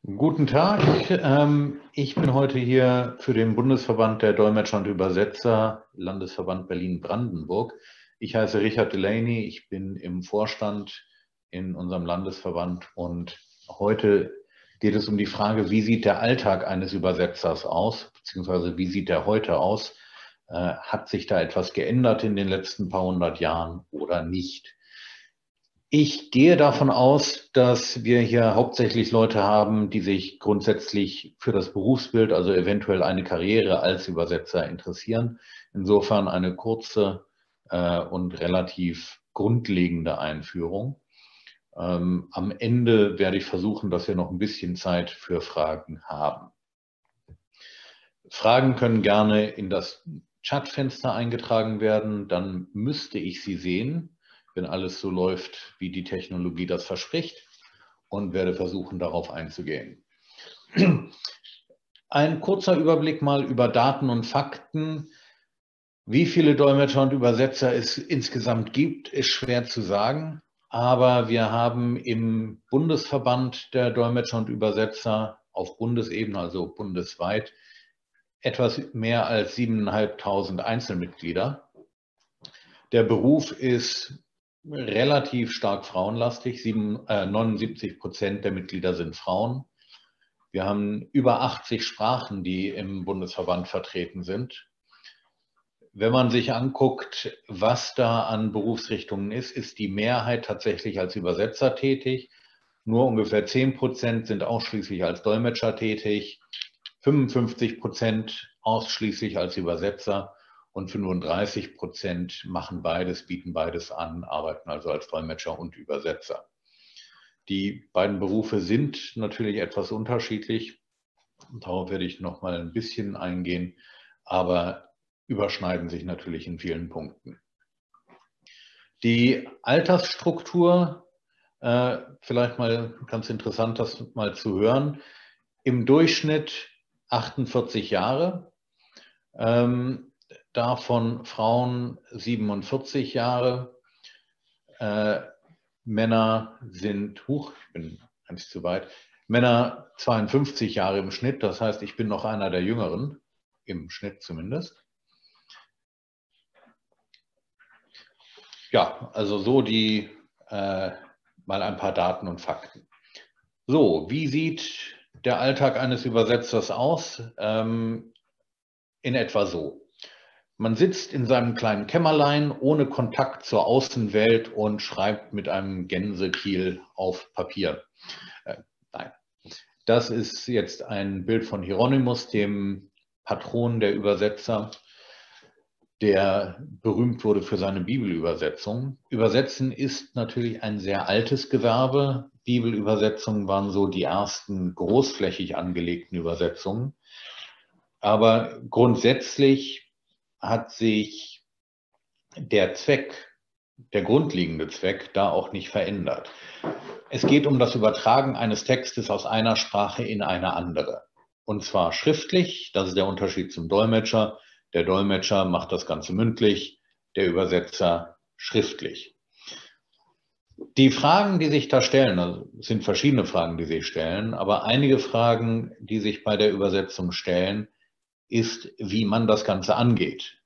Guten Tag, ich bin heute hier für den Bundesverband der Dolmetscher und Übersetzer, Landesverband Berlin-Brandenburg. Ich heiße Richard Delaney, ich bin im Vorstand in unserem Landesverband und heute geht es um die Frage, wie sieht der Alltag eines Übersetzers aus, beziehungsweise wie sieht er heute aus? Hat sich da etwas geändert in den letzten paar hundert Jahren oder nicht? Ich gehe davon aus, dass wir hier hauptsächlich Leute haben, die sich grundsätzlich für das Berufsbild, also eventuell eine Karriere als Übersetzer interessieren. Insofern eine kurze und relativ grundlegende Einführung. Am Ende werde ich versuchen, dass wir noch ein bisschen Zeit für Fragen haben. Fragen können gerne in das Chatfenster eingetragen werden, dann müsste ich sie sehen, wenn alles so läuft, wie die Technologie das verspricht, und werde versuchen, darauf einzugehen. Ein kurzer Überblick mal über Daten und Fakten. Wie viele Dolmetscher und Übersetzer es insgesamt gibt, ist schwer zu sagen, aber wir haben im Bundesverband der Dolmetscher und Übersetzer auf Bundesebene, also bundesweit, etwas mehr als 7.500 Einzelmitglieder. Der Beruf ist relativ stark frauenlastig. 79% der Mitglieder sind Frauen. Wir haben über 80 Sprachen, die im Bundesverband vertreten sind. Wenn man sich anguckt, was da an Berufsrichtungen ist, ist die Mehrheit tatsächlich als Übersetzer tätig. Nur ungefähr 10% sind ausschließlich als Dolmetscher tätig, 55% ausschließlich als Übersetzer und 35% machen beides, bieten beides an, arbeiten also als Dolmetscher und Übersetzer. Die beiden Berufe sind natürlich etwas unterschiedlich. Darauf werde ich noch mal ein bisschen eingehen, aber überschneiden sich natürlich in vielen Punkten. Die Altersstruktur, vielleicht mal ganz interessant, das mal zu hören. Im Durchschnitt 48 Jahre. Davon Frauen 47 Jahre, Männer sind, ich bin ganz zu weit, Männer 52 Jahre im Schnitt, das heißt, ich bin noch einer der Jüngeren, im Schnitt zumindest. Ja, also so mal ein paar Daten und Fakten. So, wie sieht der Alltag eines Übersetzers aus? In etwa so. Man sitzt in seinem kleinen Kämmerlein ohne Kontakt zur Außenwelt und schreibt mit einem Gänsekiel auf Papier. Nein, das ist jetzt ein Bild von Hieronymus, dem Patron der Übersetzer, der berühmt wurde für seine Bibelübersetzung. Übersetzen ist natürlich ein sehr altes Gewerbe. Bibelübersetzungen waren so die ersten großflächig angelegten Übersetzungen. Aber grundsätzlich hat sich der Zweck, der grundlegende Zweck, da auch nicht verändert. Es geht um das Übertragen eines Textes aus einer Sprache in eine andere. Und zwar schriftlich, das ist der Unterschied zum Dolmetscher. Der Dolmetscher macht das Ganze mündlich, der Übersetzer schriftlich. Die Fragen, die sich da stellen, also es sind verschiedene Fragen, die sich stellen, aber einige Fragen, die sich bei der Übersetzung stellen, ist, wie man das Ganze angeht.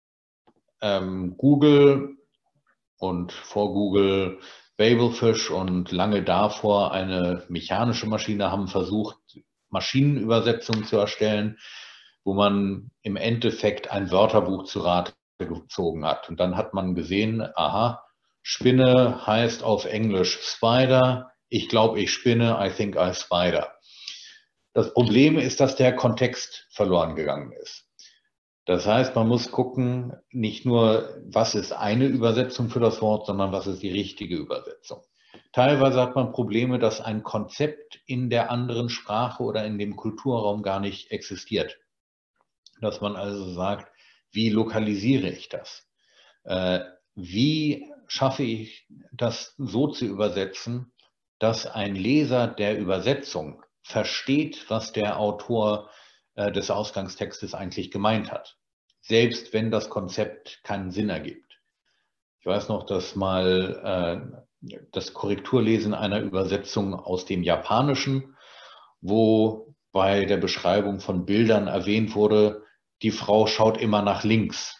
Google und vor Google Babelfish und lange davor eine mechanische Maschine haben versucht, Maschinenübersetzungen zu erstellen, wo man im Endeffekt ein Wörterbuch zu Rate gezogen hat. Und dann hat man gesehen, aha, Spinne heißt auf Englisch Spider. Ich glaube, ich spinne, I think I spider. Das Problem ist, dass der Kontext verloren gegangen ist. Das heißt, man muss gucken, nicht nur, was ist eine Übersetzung für das Wort, sondern was ist die richtige Übersetzung. Teilweise hat man Probleme, dass ein Konzept in der anderen Sprache oder in dem Kulturraum gar nicht existiert. Dass man also sagt, wie lokalisiere ich das? Wie schaffe ich das so zu übersetzen, dass ein Leser der Übersetzung versteht, was der Autor des Ausgangstextes eigentlich gemeint hat, selbst wenn das Konzept keinen Sinn ergibt. Ich weiß noch, dass mal das Korrekturlesen einer Übersetzung aus dem Japanischen wo bei der Beschreibung von Bildern erwähnt wurde, die Frau schaut immer nach links.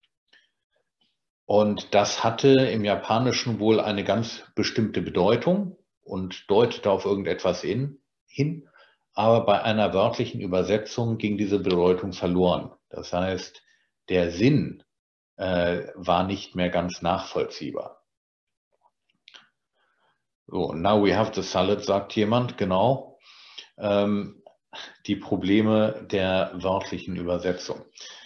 Und das hatte im Japanischen wohl eine ganz bestimmte Bedeutung und deutete auf irgendetwas hin. Aber bei einer wörtlichen Übersetzung ging diese Bedeutung verloren. Das heißt, der Sinn war nicht mehr ganz nachvollziehbar. So, now we have the salad, sagt jemand, genau. Die Probleme der wörtlichen Übersetzung.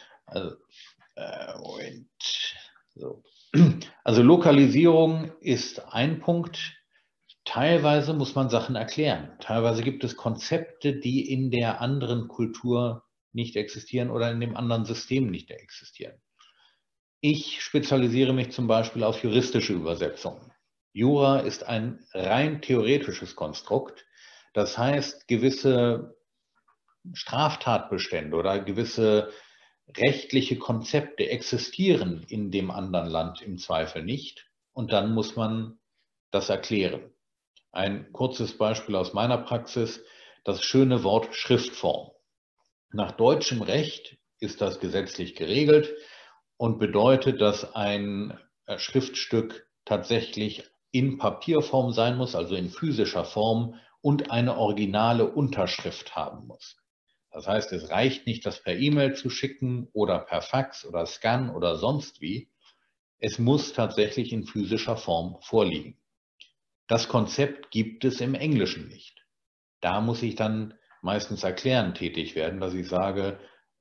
Also Lokalisierung ist ein Punkt. Teilweise muss man Sachen erklären. Teilweise gibt es Konzepte, die in der anderen Kultur nicht existieren oder in dem anderen System nicht existieren. Ich spezialisiere mich zum Beispiel auf juristische Übersetzungen. Jura ist ein rein theoretisches Konstrukt. Das heißt, gewisse Straftatbestände oder gewisse rechtliche Konzepte existieren in dem anderen Land im Zweifel nicht. Und dann muss man das erklären. Ein kurzes Beispiel aus meiner Praxis, das schöne Wort Schriftform. Nach deutschem Recht ist das gesetzlich geregelt und bedeutet, dass ein Schriftstück tatsächlich in Papierform sein muss, also in physischer Form und eine originale Unterschrift haben muss. Das heißt, es reicht nicht, das per E-Mail zu schicken oder per Fax oder Scan oder sonst wie. Es muss tatsächlich in physischer Form vorliegen. Das Konzept gibt es im Englischen nicht. Da muss ich dann meistens erklärend tätig werden, dass ich sage,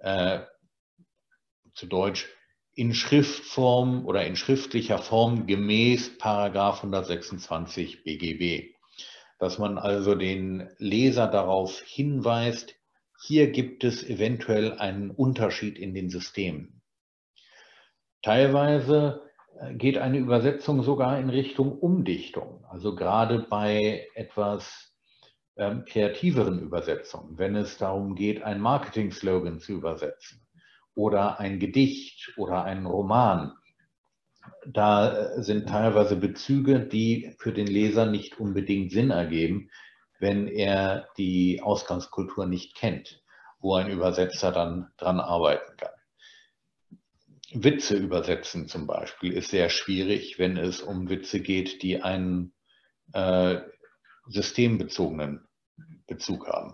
zu Deutsch, in Schriftform oder in schriftlicher Form gemäß Paragraph 126 BGB. Dass man also den Leser darauf hinweist, hier gibt es eventuell einen Unterschied in den Systemen. Teilweise geht eine Übersetzung sogar in Richtung Umdichtung, also gerade bei etwas kreativeren Übersetzungen, wenn es darum geht, einen Marketing-Slogan zu übersetzen oder ein Gedicht oder einen Roman. Da sind teilweise Bezüge, die für den Leser nicht unbedingt Sinn ergeben, wenn er die Ausgangskultur nicht kennt, wo ein Übersetzer dann dran arbeiten kann. Witze übersetzen zum Beispiel ist sehr schwierig, wenn es um Witze geht, die einen systembezogenen Bezug haben.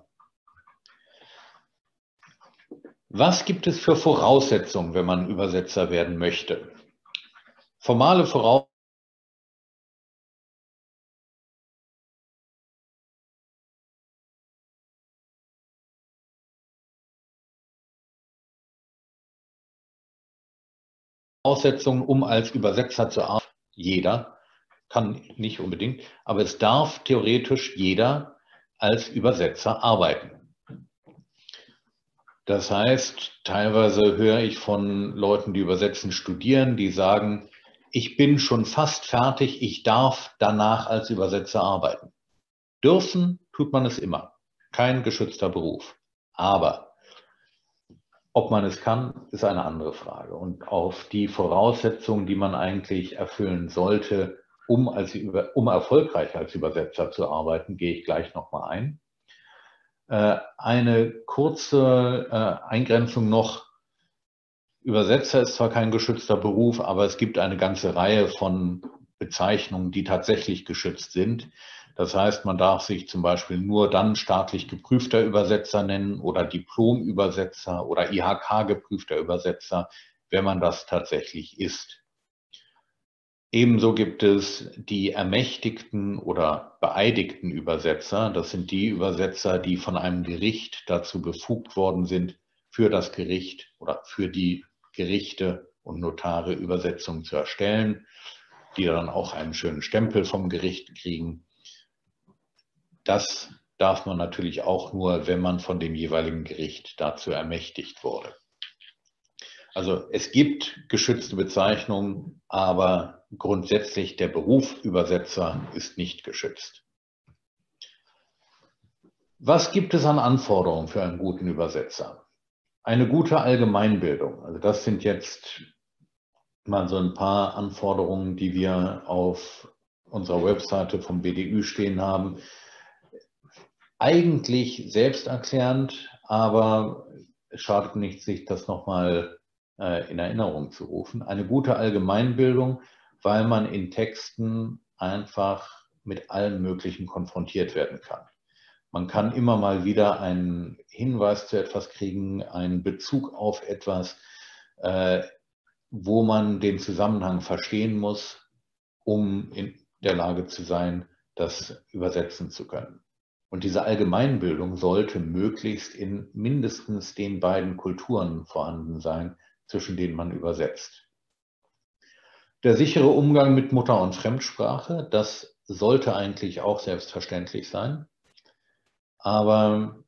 Was gibt es für Voraussetzungen, wenn man Übersetzer werden möchte? Formale Voraussetzungen, um als Übersetzer zu arbeiten. Jeder, kann nicht unbedingt, aber es darf theoretisch jeder als Übersetzer arbeiten. Das heißt, teilweise höre ich von Leuten, die übersetzen, studieren, die sagen, ich bin schon fast fertig, ich darf danach als Übersetzer arbeiten. Dürfen tut man es immer, kein geschützter Beruf. Aber ob man es kann, ist eine andere Frage. Und auf die Voraussetzungen, die man eigentlich erfüllen sollte, um erfolgreich als Übersetzer zu arbeiten, gehe ich gleich nochmal ein. Eine kurze Eingrenzung noch. Übersetzer ist zwar kein geschützter Beruf, aber es gibt eine ganze Reihe von Bezeichnungen, die tatsächlich geschützt sind. Das heißt, man darf sich zum Beispiel nur dann staatlich geprüfter Übersetzer nennen oder Diplomübersetzer oder IHK-geprüfter Übersetzer, wenn man das tatsächlich ist. Ebenso gibt es die ermächtigten oder beeidigten Übersetzer. Das sind die Übersetzer, die von einem Gericht dazu befugt worden sind, für das Gericht oder für die Gerichte und Notare Übersetzungen zu erstellen, die dann auch einen schönen Stempel vom Gericht kriegen. Das darf man natürlich auch nur, wenn man von dem jeweiligen Gericht dazu ermächtigt wurde. Also es gibt geschützte Bezeichnungen, aber grundsätzlich der Beruf Übersetzer ist nicht geschützt. Was gibt es an Anforderungen für einen guten Übersetzer? Eine gute Allgemeinbildung. Also das sind jetzt mal so ein paar Anforderungen, die wir auf unserer Webseite vom BDÜ stehen haben. eigentlich selbsterklärend, aber es schadet nicht, sich das nochmal in Erinnerung zu rufen. Eine gute Allgemeinbildung, weil man in Texten einfach mit allem Möglichen konfrontiert werden kann. Man kann immer mal wieder einen Hinweis zu etwas kriegen, einen Bezug auf etwas, wo man den Zusammenhang verstehen muss, um in der Lage zu sein, das übersetzen zu können. Und diese Allgemeinbildung sollte möglichst in mindestens den beiden Kulturen vorhanden sein, zwischen denen man übersetzt. Der sichere Umgang mit Mutter- und Fremdsprache, das sollte eigentlich auch selbstverständlich sein. Aber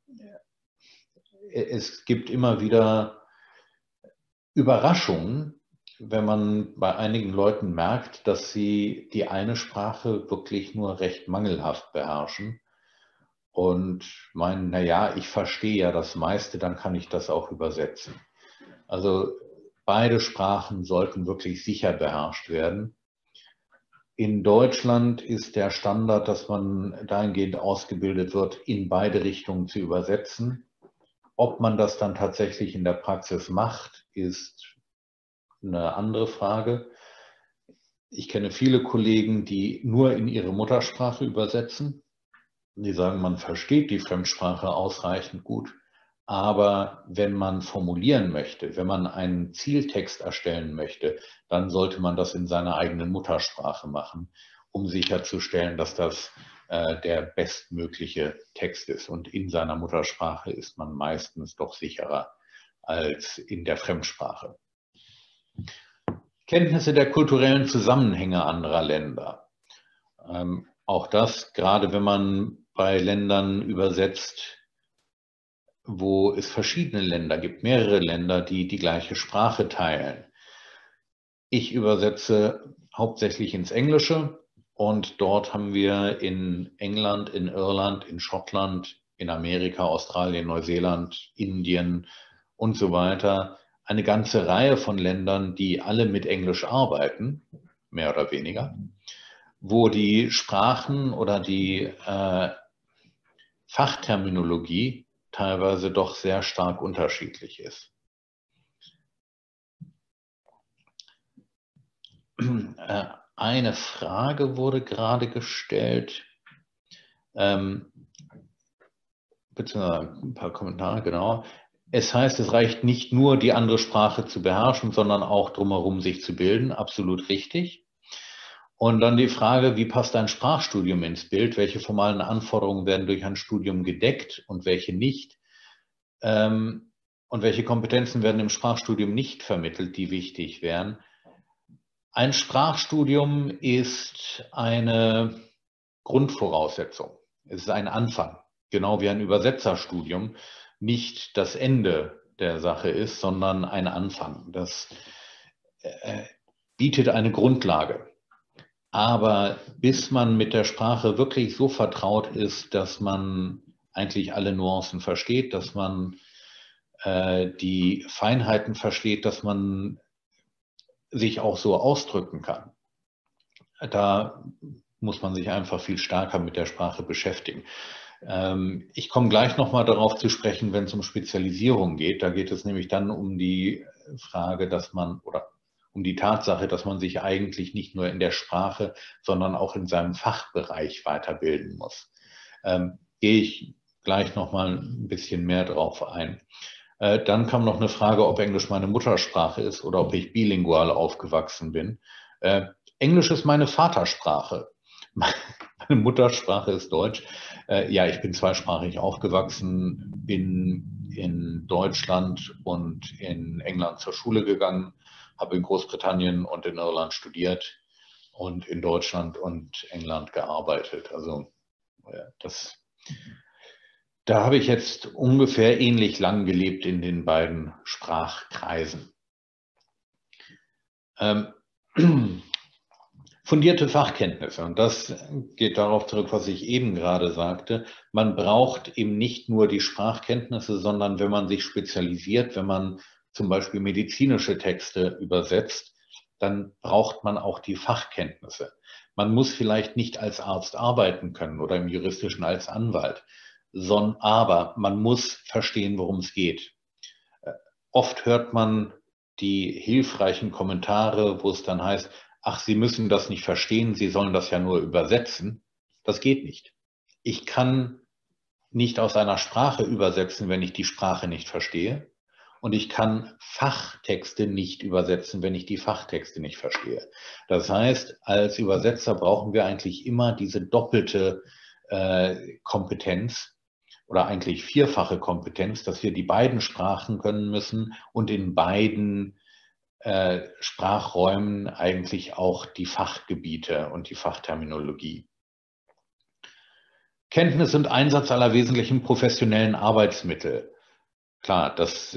es gibt immer wieder Überraschungen, wenn man bei einigen Leuten merkt, dass sie die eine Sprache wirklich nur recht mangelhaft beherrschen und meinen, naja, ich verstehe ja das meiste, dann kann ich das auch übersetzen. Also beide Sprachen sollten wirklich sicher beherrscht werden. In Deutschland ist der Standard, dass man dahingehend ausgebildet wird, in beide Richtungen zu übersetzen. Ob man das dann tatsächlich in der Praxis macht, ist eine andere Frage. Ich kenne viele Kollegen, die nur in ihre Muttersprache übersetzen. Die sagen, man versteht die Fremdsprache ausreichend gut. Aber wenn man formulieren möchte, wenn man einen Zieltext erstellen möchte, dann sollte man das in seiner eigenen Muttersprache machen, um sicherzustellen, dass das der bestmögliche Text ist. Und in seiner Muttersprache ist man meistens doch sicherer als in der Fremdsprache. Kenntnisse der kulturellen Zusammenhänge anderer Länder. Auch das, gerade wenn man bei Ländern übersetzt, wo es verschiedene Länder gibt, mehrere Länder, die die gleiche Sprache teilen. Ich übersetze hauptsächlich ins Englische und dort haben wir in England, in Irland, in Schottland, in Amerika, Australien, Neuseeland, Indien und so weiter eine ganze Reihe von Ländern, die alle mit Englisch arbeiten, mehr oder weniger, wo die Sprachen oder die Fachterminologie teilweise doch sehr stark unterschiedlich ist. Eine Frage wurde gerade gestellt, beziehungsweise ein paar Kommentare, genau. Es heißt, es reicht nicht nur, die andere Sprache zu beherrschen, sondern auch drumherum sich zu bilden. Absolut richtig. Und dann die Frage, wie passt ein Sprachstudium ins Bild? Welche formalen Anforderungen werden durch ein Studium gedeckt und welche nicht? Und welche Kompetenzen werden im Sprachstudium nicht vermittelt, die wichtig wären? Ein Sprachstudium ist eine Grundvoraussetzung. Es ist ein Anfang, genau wie ein Übersetzerstudium nicht das Ende der Sache ist, sondern ein Anfang. Das bietet eine Grundlage. Aber bis man mit der Sprache wirklich so vertraut ist, dass man eigentlich alle Nuancen versteht, dass man die Feinheiten versteht, dass man sich auch so ausdrücken kann, da muss man sich einfach viel stärker mit der Sprache beschäftigen. Ich komme gleich nochmal darauf zu sprechen, wenn es um Spezialisierung geht. Da geht es nämlich dann um die Frage, dass man oder um die Tatsache, dass man sich eigentlich nicht nur in der Sprache, sondern auch in seinem Fachbereich weiterbilden muss. Gehe ich gleich nochmal ein bisschen mehr drauf ein. Dann kam noch eine Frage, ob Englisch meine Muttersprache ist oder ob ich bilingual aufgewachsen bin. Englisch ist meine Vatersprache. Meine Muttersprache ist Deutsch. Ja, ich bin zweisprachig aufgewachsen, bin in Deutschland und in England zur Schule gegangen, habe in Großbritannien und in Irland studiert und in Deutschland und England gearbeitet. Also da habe ich jetzt ungefähr ähnlich lang gelebt in den beiden Sprachkreisen. Fundierte Fachkenntnisse, und das geht darauf zurück, was ich eben gerade sagte. Man braucht eben nicht nur die Sprachkenntnisse, sondern wenn man sich spezialisiert, wenn man zum Beispiel medizinische Texte übersetzt, dann braucht man auch die Fachkenntnisse. Man muss vielleicht nicht als Arzt arbeiten können oder im Juristischen als Anwalt. aber man muss verstehen, worum es geht. Oft hört man die hilfreichen Kommentare, wo es dann heißt, ach, Sie müssen das nicht verstehen, Sie sollen das ja nur übersetzen. Das geht nicht. Ich kann nicht aus einer Sprache übersetzen, wenn ich die Sprache nicht verstehe. Und ich kann Fachtexte nicht übersetzen, wenn ich die Fachtexte nicht verstehe. Das heißt, als Übersetzer brauchen wir eigentlich immer diese doppelte Kompetenz oder eigentlich vierfache Kompetenz, dass wir die beiden Sprachen können müssen und in beiden Sprachräumen eigentlich auch die Fachgebiete und die Fachterminologie. Kenntnis und Einsatz aller wesentlichen professionellen Arbeitsmittel. Klar,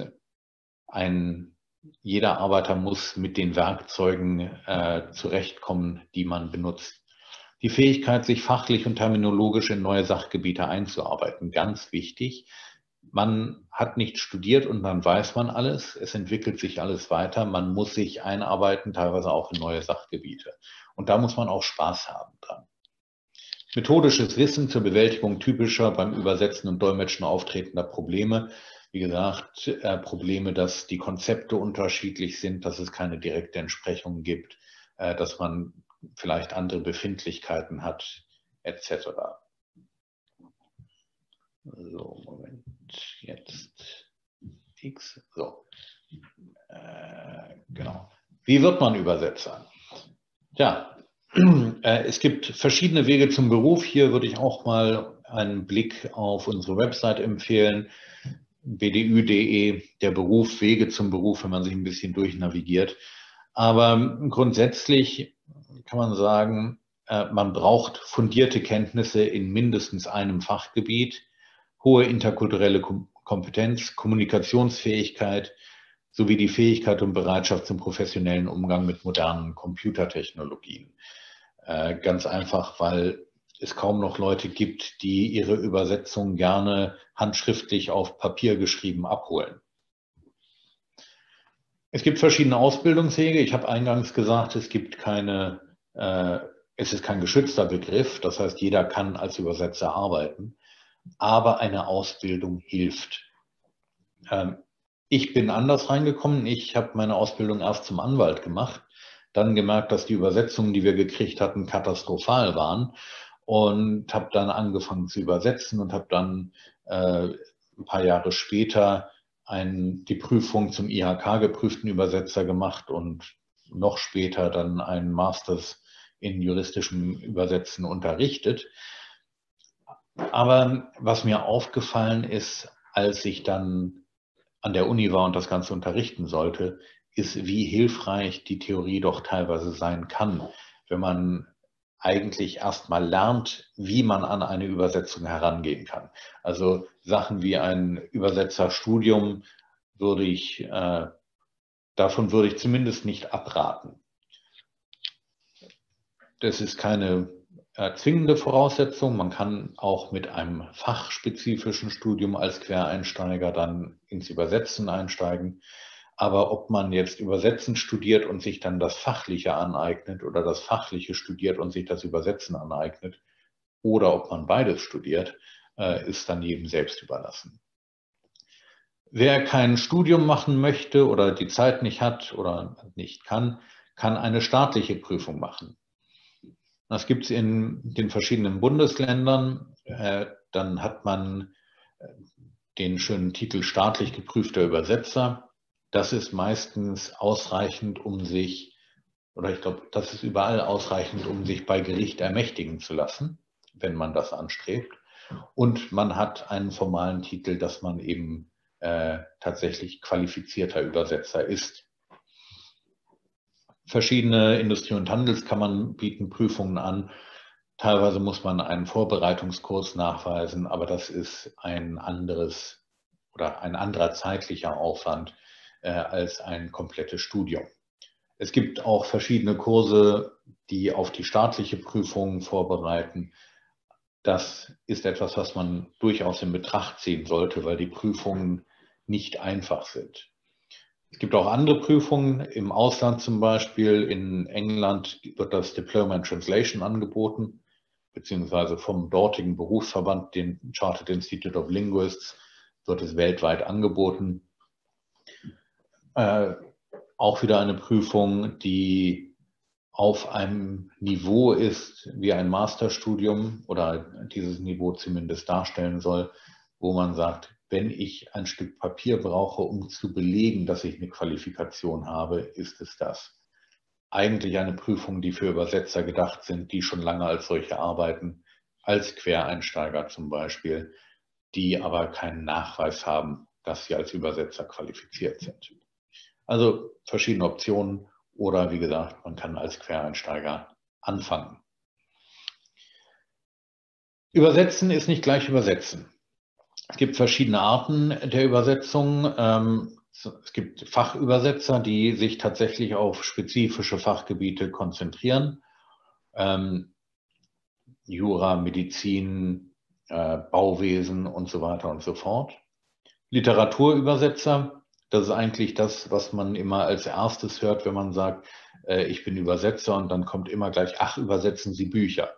jeder Arbeiter muss mit den Werkzeugen zurechtkommen, die man benutzt. Die Fähigkeit, sich fachlich und terminologisch in neue Sachgebiete einzuarbeiten, ganz wichtig. Man hat nicht studiert und dann weiß man alles. Es entwickelt sich alles weiter. Man muss sich einarbeiten, teilweise auch in neue Sachgebiete. Und da muss man auch Spaß haben dran. Methodisches Wissen zur Bewältigung typischer beim Übersetzen und Dolmetschen auftretender Probleme. Wie gesagt, Probleme, dass die Konzepte unterschiedlich sind, dass es keine direkte Entsprechung gibt, dass man vielleicht andere Befindlichkeiten hat, etc. So, Moment, jetzt X. So, genau. Wie wird man Übersetzer? Ja, es gibt verschiedene Wege zum Beruf. Hier würde ich auch mal einen Blick auf unsere Website empfehlen, bdu.de, der Beruf, Wege zum Beruf, wenn man sich ein bisschen durchnavigiert. Aber grundsätzlich kann man sagen, man braucht fundierte Kenntnisse in mindestens einem Fachgebiet, hohe interkulturelle Kompetenz, Kommunikationsfähigkeit sowie die Fähigkeit und Bereitschaft zum professionellen Umgang mit modernen Computertechnologien. Ganz einfach, weil es kaum noch Leute gibt, die ihre Übersetzung gerne handschriftlich auf Papier geschrieben abholen. Es gibt verschiedene Ausbildungswege. Ich habe eingangs gesagt, es ist kein geschützter Begriff. Das heißt, jeder kann als Übersetzer arbeiten, aber eine Ausbildung hilft. Ich bin anders reingekommen. Ich habe meine Ausbildung erst zum Anwalt gemacht, dann gemerkt, dass die Übersetzungen, die wir gekriegt hatten, katastrophal waren und habe dann angefangen zu übersetzen und habe dann ein paar Jahre später die Prüfung zum IHK-geprüften Übersetzer gemacht und noch später dann einen Masters in juristischem Übersetzen unterrichtet. Aber was mir aufgefallen ist, als ich dann an der Uni war und das Ganze unterrichten sollte, ist, wie hilfreich die Theorie doch teilweise sein kann, wenn man eigentlich erstmal lernt, wie man an eine Übersetzung herangehen kann. Also Sachen wie ein Übersetzerstudium davon würde ich zumindest nicht abraten. Das ist keine zwingende Voraussetzung. Man kann auch mit einem fachspezifischen Studium als Quereinsteiger dann ins Übersetzen einsteigen. Aber ob man jetzt Übersetzen studiert und sich dann das Fachliche aneignet oder das Fachliche studiert und sich das Übersetzen aneignet oder ob man beides studiert, ist dann jedem selbst überlassen. Wer kein Studium machen möchte oder die Zeit nicht hat oder nicht kann eine staatliche Prüfung machen. Das gibt es in den verschiedenen Bundesländern. Dann hat man den schönen Titel staatlich geprüfter Übersetzer. Das ist meistens ausreichend, ich glaube, das ist überall ausreichend, um sich bei Gericht ermächtigen zu lassen, wenn man das anstrebt. Und man hat einen formalen Titel, dass man eben tatsächlich qualifizierter Übersetzer ist. Verschiedene Industrie- und Handelskammern bieten Prüfungen an. Teilweise muss man einen Vorbereitungskurs nachweisen, aber das ist ein anderer zeitlicher Aufwand als ein komplettes Studium. Es gibt auch verschiedene Kurse, die auf die staatliche Prüfung vorbereiten. Das ist etwas, was man durchaus in Betracht ziehen sollte, weil die Prüfungen nicht einfach sind. Es gibt auch andere Prüfungen im Ausland, zum Beispiel in England wird das Diploma in Translation angeboten. beziehungsweise vom dortigen Berufsverband, den Chartered Institute of Linguists, wird es weltweit angeboten. Auch wieder eine Prüfung, die auf einem Niveau ist wie ein Masterstudium oder dieses Niveau zumindest darstellen soll, wo man sagt, wenn ich ein Stück Papier brauche, um zu belegen, dass ich eine Qualifikation habe, ist es das. Eigentlich eine Prüfung, die für Übersetzer gedacht sind, die schon lange als solche arbeiten, als Quereinsteiger zum Beispiel, die aber keinen Nachweis haben, dass sie als Übersetzer qualifiziert sind. Also verschiedene Optionen oder wie gesagt, man kann als Quereinsteiger anfangen. Übersetzen ist nicht gleich Übersetzen. Es gibt verschiedene Arten der Übersetzung. Es gibt Fachübersetzer, die sich tatsächlich auf spezifische Fachgebiete konzentrieren. Jura, Medizin, Bauwesen und so weiter und so fort. Literaturübersetzer, das ist eigentlich das, was man immer als erstes hört, wenn man sagt, ich bin Übersetzer, und dann kommt immer gleich, ach, übersetzen Sie Bücher.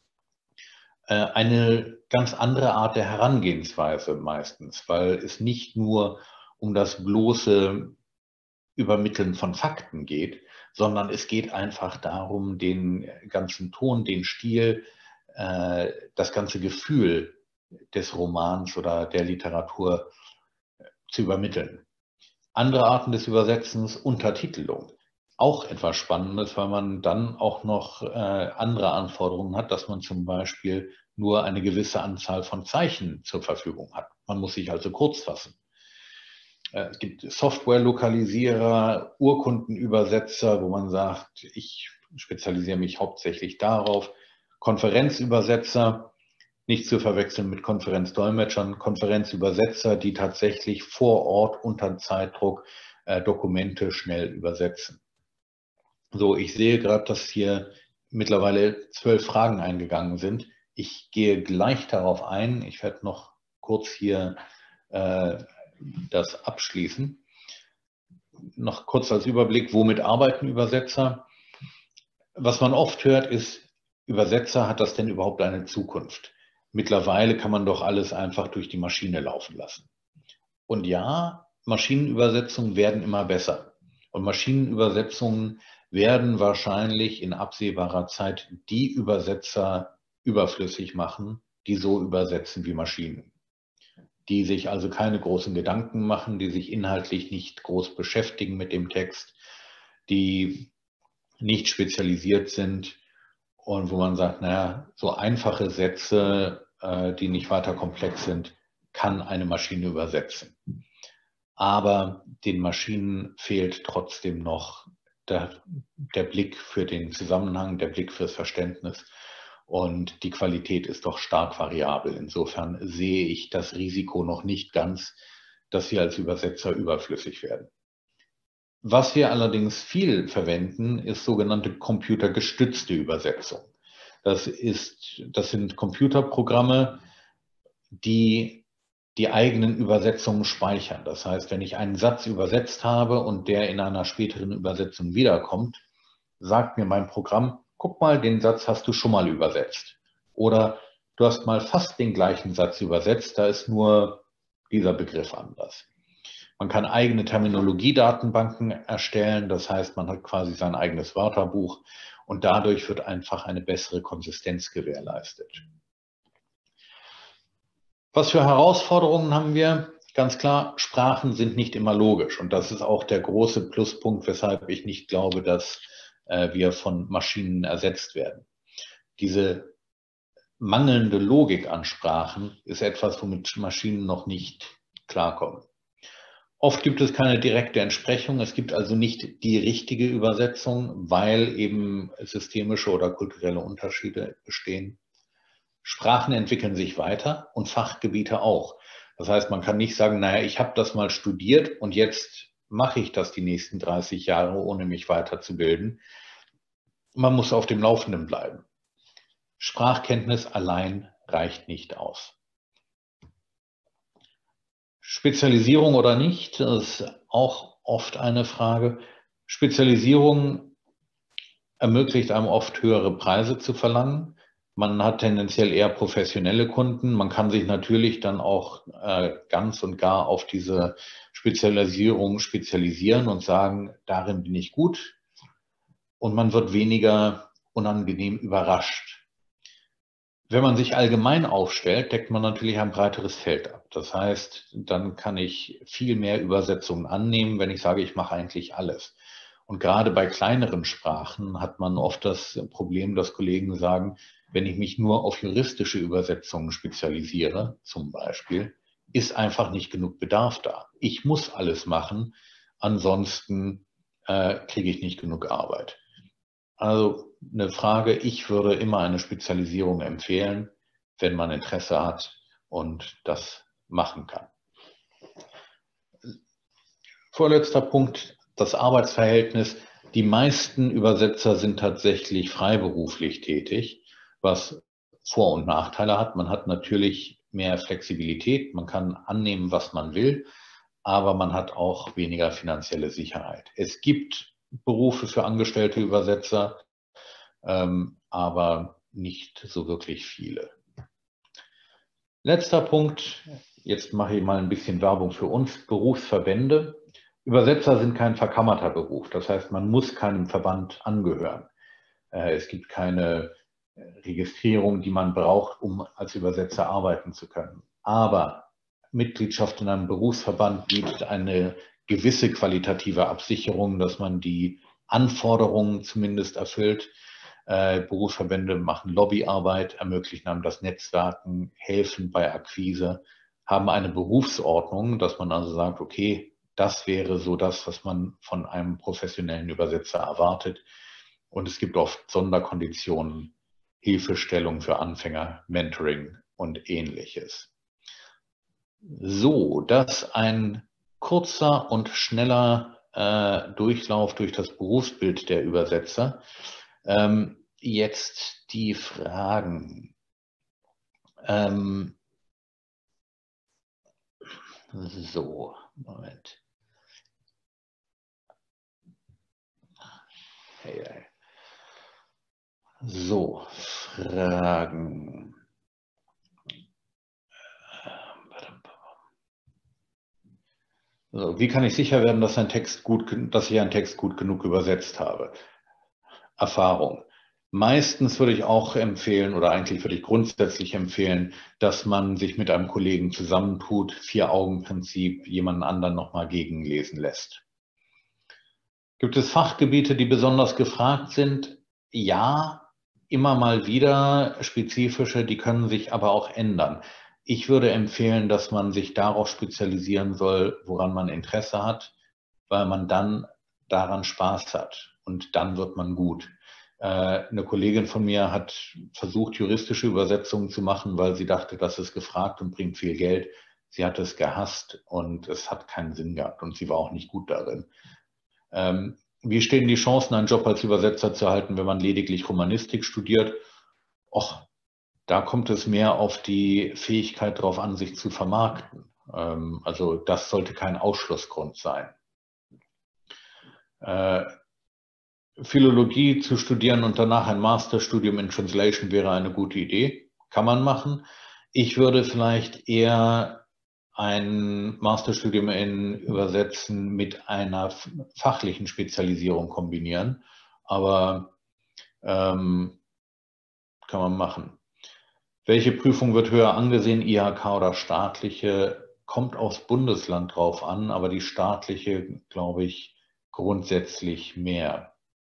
Eine ganz andere Art der Herangehensweise meistens, weil es nicht nur um das bloße Übermitteln von Fakten geht, sondern es geht einfach darum, den ganzen Ton, den Stil, das ganze Gefühl des Romans oder der Literatur zu übermitteln. Andere Arten des Übersetzens, Untertitelung. Auch etwas Spannendes, weil man dann auch noch andere Anforderungen hat, dass man zum Beispiel nur eine gewisse Anzahl von Zeichen zur Verfügung hat. Man muss sich also kurz fassen. Es gibt Software-Lokalisierer, Urkundenübersetzer, wo man sagt, ich spezialisiere mich hauptsächlich darauf. Konferenzübersetzer, nicht zu verwechseln mit Konferenzdolmetschern, Konferenzübersetzer, die tatsächlich vor Ort unter Zeitdruck Dokumente schnell übersetzen. So, ich sehe gerade, dass hier mittlerweile 12 Fragen eingegangen sind. Ich gehe gleich darauf ein. Ich werde noch kurz hier das abschließen. Noch kurz als Überblick, womit arbeiten Übersetzer? Was man oft hört, ist, Übersetzer, hat das denn überhaupt eine Zukunft? Mittlerweile kann man doch alles einfach durch die Maschine laufen lassen. Und ja, Maschinenübersetzungen werden immer besser. Und Maschinenübersetzungen werden wahrscheinlich in absehbarer Zeit die Übersetzer überflüssig machen, die so übersetzen wie Maschinen. Die sich also keine großen Gedanken machen, die sich inhaltlich nicht groß beschäftigen mit dem Text, die nicht spezialisiert sind und wo man sagt, naja, so einfache Sätze, die nicht weiter komplex sind, kann eine Maschine übersetzen. Aber den Maschinen fehlt trotzdem noch der Blick für den Zusammenhang, der Blick fürs Verständnis. Und die Qualität ist doch stark variabel. Insofern sehe ich das Risiko noch nicht ganz, dass sie als Übersetzer überflüssig werden. Was wir allerdings viel verwenden, ist sogenannte computergestützte Übersetzung. Das sind Computerprogramme, die die eigenen Übersetzungen speichern. Das heißt, wenn ich einen Satz übersetzt habe und der in einer späteren Übersetzung wiederkommt, sagt mir mein Programm, guck mal, den Satz hast du schon mal übersetzt. Oder du hast mal fast den gleichen Satz übersetzt, da ist nur dieser Begriff anders. Man kann eigene Terminologiedatenbanken erstellen, das heißt, man hat quasi sein eigenes Wörterbuch und dadurch wird einfach eine bessere Konsistenz gewährleistet. Was für Herausforderungen haben wir? Ganz klar, Sprachen sind nicht immer logisch und das ist auch der große Pluspunkt, weshalb ich nicht glaube, dass wir von Maschinen ersetzt werden. Diese mangelnde Logik an Sprachen ist etwas, womit Maschinen noch nicht klarkommen. Oft gibt es keine direkte Entsprechung, es gibt also nicht die richtige Übersetzung, weil eben systemische oder kulturelle Unterschiede bestehen. Sprachen entwickeln sich weiter und Fachgebiete auch. Das heißt, man kann nicht sagen, naja, ich habe das mal studiert und jetzt mache ich das die nächsten 30 Jahre, ohne mich weiterzubilden. Man muss auf dem Laufenden bleiben. Sprachkenntnis allein reicht nicht aus. Spezialisierung oder nicht, das ist auch oft eine Frage. Spezialisierung ermöglicht einem oft höhere Preise zu verlangen. Man hat tendenziell eher professionelle Kunden. Man kann sich natürlich dann auch ganz und gar auf diese Spezialisierung spezialisieren und sagen, darin bin ich gut. Und man wird weniger unangenehm überrascht. Wenn man sich allgemein aufstellt, deckt man natürlich ein breiteres Feld ab. Das heißt, dann kann ich viel mehr Übersetzungen annehmen, wenn ich sage, ich mache eigentlich alles. Und gerade bei kleineren Sprachen hat man oft das Problem, dass Kollegen sagen, wenn ich mich nur auf juristische Übersetzungen spezialisiere, zum Beispiel, ist einfach nicht genug Bedarf da. Ich muss alles machen, ansonsten kriege ich nicht genug Arbeit. Also eine Frage, ich würde immer eine Spezialisierung empfehlen, wenn man Interesse hat und das machen kann. Vorletzter Punkt, das Arbeitsverhältnis. Die meisten Übersetzer sind tatsächlich freiberuflich tätig, was Vor- und Nachteile hat. Man hat natürlich mehr Flexibilität, man kann annehmen, was man will, aber man hat auch weniger finanzielle Sicherheit. Es gibt Berufe für angestellte Übersetzer, aber nicht so wirklich viele. Letzter Punkt, jetzt mache ich mal ein bisschen Werbung für uns, Berufsverbände. Übersetzer sind kein verkammerter Beruf, das heißt, man muss keinem Verband angehören. Es gibt keine Registrierung, die man braucht, um als Übersetzer arbeiten zu können. Aber Mitgliedschaft in einem Berufsverband bietet eine gewisse qualitative Absicherung, dass man die Anforderungen zumindest erfüllt. Berufsverbände machen Lobbyarbeit, ermöglichen einem das Netzwerken, helfen bei Akquise, haben eine Berufsordnung, dass man also sagt, okay, das wäre so das, was man von einem professionellen Übersetzer erwartet. Und es gibt oft Sonderkonditionen, Hilfestellung für Anfänger, Mentoring und ähnliches. So, das ein kurzer und schneller Durchlauf durch das Berufsbild der Übersetzer. Jetzt die Fragen. So, Moment. Hey, hey. So, Fragen. So, wie kann ich sicher werden, dass ich einen Text gut genug übersetzt habe? Erfahrung. Meistens würde ich auch empfehlen, oder eigentlich würde ich grundsätzlich empfehlen, dass man sich mit einem Kollegen zusammentut, Vier-Augen-Prinzip, jemanden anderen nochmal gegenlesen lässt. Gibt es Fachgebiete, die besonders gefragt sind? Ja, immer mal wieder spezifische, die können sich aber auch ändern. Ich würde empfehlen, dass man sich darauf spezialisieren soll, woran man Interesse hat, weil man dann daran Spaß hat und dann wird man gut. Eine Kollegin von mir hat versucht, juristische Übersetzungen zu machen, weil sie dachte, das ist gefragt und bringt viel Geld. Sie hat es gehasst und es hat keinen Sinn gehabt und sie war auch nicht gut darin. Wie stehen die Chancen, einen Job als Übersetzer zu erhalten, wenn man lediglich Romanistik studiert? Och, da kommt es mehr auf die Fähigkeit drauf an, sich zu vermarkten. Also das sollte kein Ausschlussgrund sein. Philologie zu studieren und danach ein Masterstudium in Translation wäre eine gute Idee. Kann man machen. Ich würde vielleicht eher ein Masterstudium in Übersetzen mit einer fachlichen Spezialisierung kombinieren. Aber kann man machen. Welche Prüfung wird höher angesehen, IHK oder staatliche? Kommt aufs Bundesland drauf an, aber die staatliche, glaube ich, grundsätzlich mehr.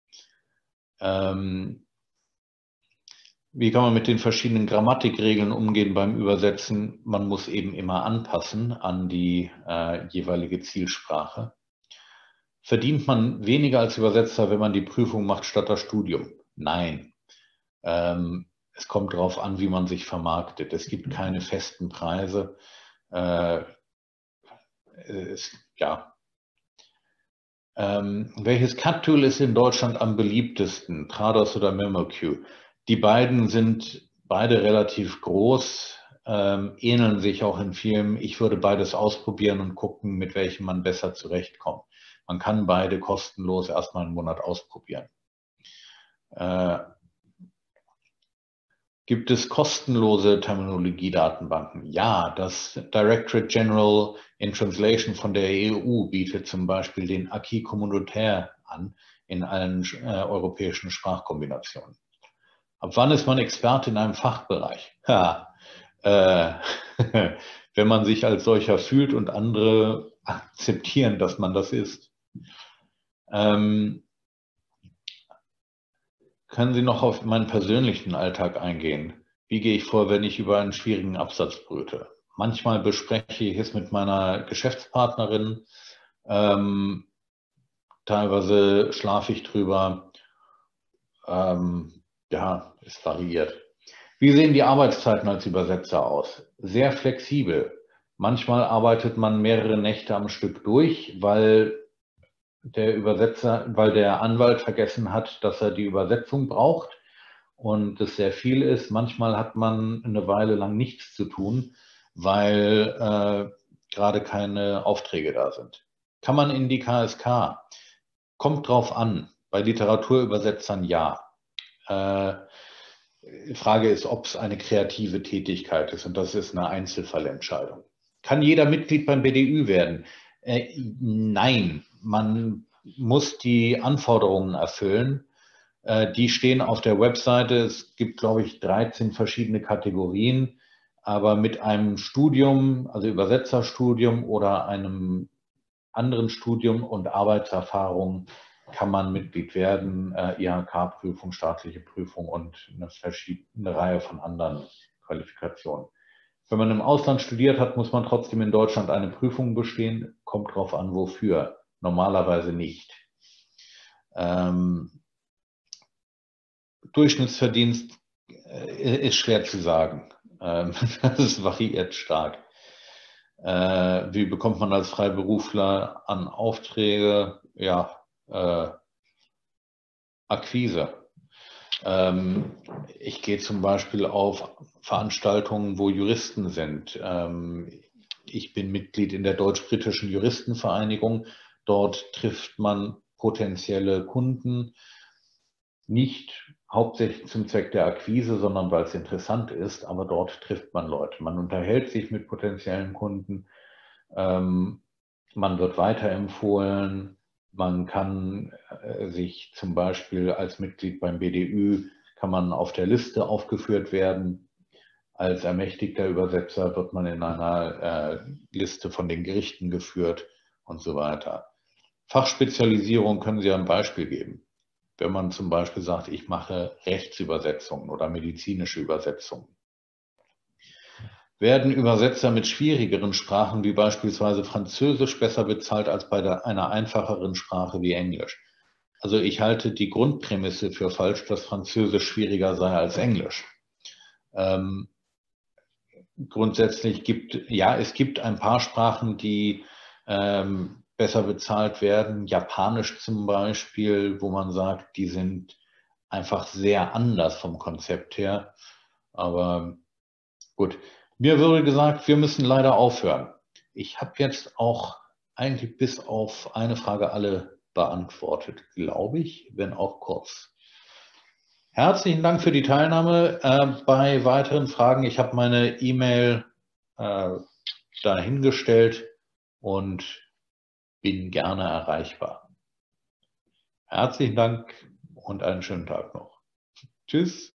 Wie kann man mit den verschiedenen Grammatikregeln umgehen beim Übersetzen? Man muss eben immer anpassen an die jeweilige Zielsprache. Verdient man weniger als Übersetzer, wenn man die Prüfung macht statt das Studium? Nein. Es kommt darauf an, wie man sich vermarktet. Es gibt keine festen Preise. Welches Cut-Tool ist in Deutschland am beliebtesten? Trados oder MemoQ? Die beiden sind beide relativ groß, ähneln sich auch in vielen. Ich würde beides ausprobieren und gucken, mit welchem man besser zurechtkommt. Man kann beide kostenlos erstmal einen Monat ausprobieren. Gibt es kostenlose Terminologiedatenbanken? Ja, das Directorate General in Translation von der EU bietet zum Beispiel den Acquis communautaire an in allen europäischen Sprachkombinationen. Ab wann ist man Experte in einem Fachbereich? Ja, wenn man sich als solcher fühlt und andere akzeptieren, dass man das ist. Können Sie noch auf meinen persönlichen Alltag eingehen? Wie gehe ich vor, wenn ich über einen schwierigen Absatz brüte? Manchmal bespreche ich es mit meiner Geschäftspartnerin. Teilweise schlafe ich drüber. Ja, es variiert. Wie sehen die Arbeitszeiten als Übersetzer aus? Sehr flexibel. Manchmal arbeitet man mehrere Nächte am Stück durch, weil der Anwalt vergessen hat, dass er die Übersetzung braucht und es sehr viel ist. Manchmal hat man eine Weile lang nichts zu tun, weil gerade keine Aufträge da sind. Kann man in die KSK? Kommt drauf an. Bei Literaturübersetzern ja. Die Frage ist, ob es eine kreative Tätigkeit ist, und das ist eine Einzelfallentscheidung. Kann jeder Mitglied beim BDÜ werden? Nein, man muss die Anforderungen erfüllen. Die stehen auf der Webseite. Es gibt, glaube ich, 13 verschiedene Kategorien, aber mit einem Studium, also Übersetzerstudium oder einem anderen Studium und Arbeitserfahrung kann man Mitglied werden, IHK-Prüfung, staatliche Prüfung und eine Reihe von anderen Qualifikationen. Wenn man im Ausland studiert hat, muss man trotzdem in Deutschland eine Prüfung bestehen. Kommt drauf an, wofür. Normalerweise nicht. Durchschnittsverdienst ist schwer zu sagen. Das variiert stark. Wie bekommt man als Freiberufler an Aufträge? Ja, Akquise. Ich gehe zum Beispiel auf Veranstaltungen, wo Juristen sind. Ich bin Mitglied in der Deutsch-Britischen Juristenvereinigung. Dort trifft man potenzielle Kunden, nicht hauptsächlich zum Zweck der Akquise, sondern weil es interessant ist, aber dort trifft man Leute. Man unterhält sich mit potenziellen Kunden, man wird weiterempfohlen, man kann sich zum Beispiel als Mitglied beim BDÜ, kann man auf der Liste aufgeführt werden. Als ermächtigter Übersetzer wird man in einer Liste von den Gerichten geführt und so weiter. Fachspezialisierung können Sie ein Beispiel geben. Wenn man zum Beispiel sagt, ich mache Rechtsübersetzungen oder medizinische Übersetzungen. Werden Übersetzer mit schwierigeren Sprachen wie beispielsweise Französisch besser bezahlt als bei einer einfacheren Sprache wie Englisch? Also ich halte die Grundprämisse für falsch, dass Französisch schwieriger sei als Englisch. Grundsätzlich es gibt ein paar Sprachen, die besser bezahlt werden. Japanisch zum Beispiel, wo man sagt, die sind einfach sehr anders vom Konzept her. Aber gut, mir wurde gesagt, wir müssen leider aufhören. Ich habe jetzt auch eigentlich bis auf eine Frage alle beantwortet, glaube ich, wenn auch kurz. Herzlichen Dank für die Teilnahme. Bei weiteren Fragen, ich habe meine E-Mail dahingestellt und bin gerne erreichbar. Herzlichen Dank und einen schönen Tag noch. Tschüss.